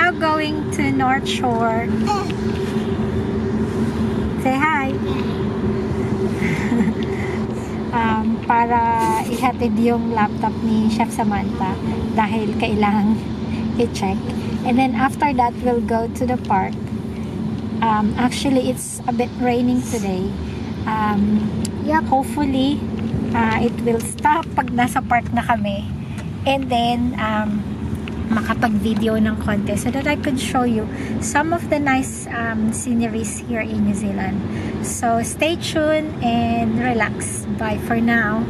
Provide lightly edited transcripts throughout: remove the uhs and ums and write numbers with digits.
now going to North Shore. Say hi. Para ihatid yung laptop ni Chef Samantha dahil kailangan i-check. And then after that, we'll go to the park. Actually, it's a bit raining today. Hopefully, it will stop pag nasa park na kami. And then, makapag-video ng konti so that I could show you some of the nice sceneries here in New Zealand. So, stay tuned and relax. Bye for now.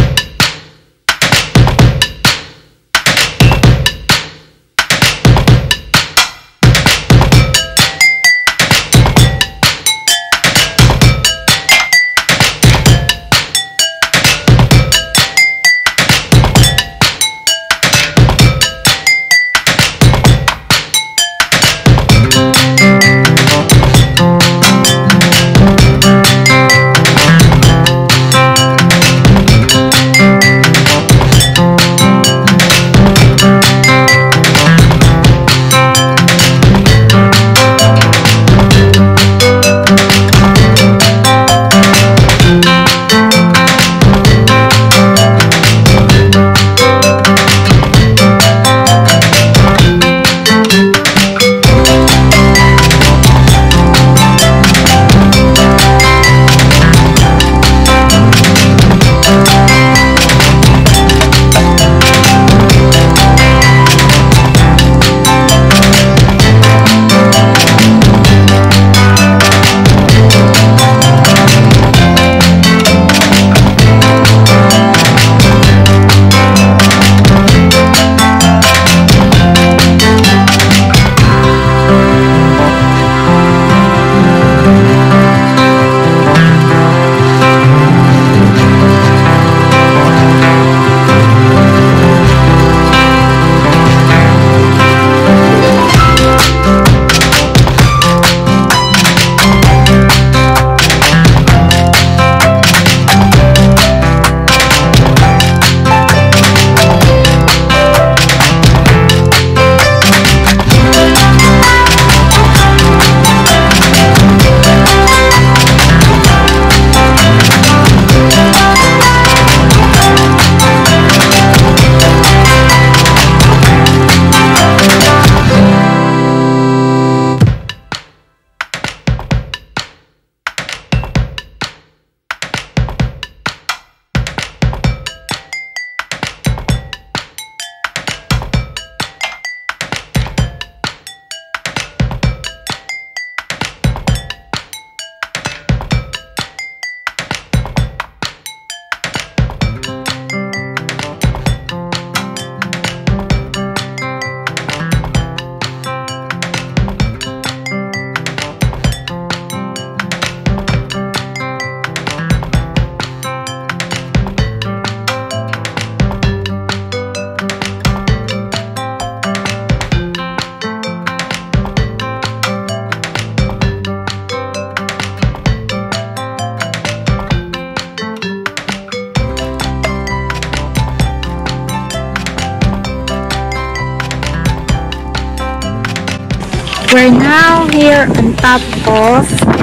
We're now here on top of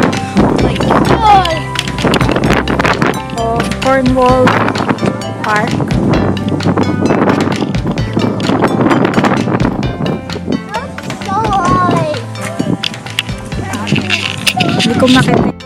Cornwall Park. Hindi ko makita.